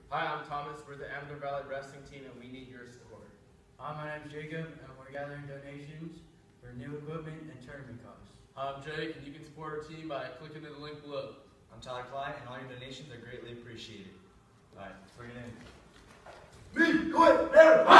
Hi, I'm Thomas. We're the Amador Wrestling team, and we need your support. Hi, my name's Jacob, and we're gathering donations for new equipment and tournament costs. I'm Jake, and you can support our team by clicking the link below. I'm Tyler Clyde, and all your donations are greatly appreciated. All right, let's bring it in. Me, quit, there,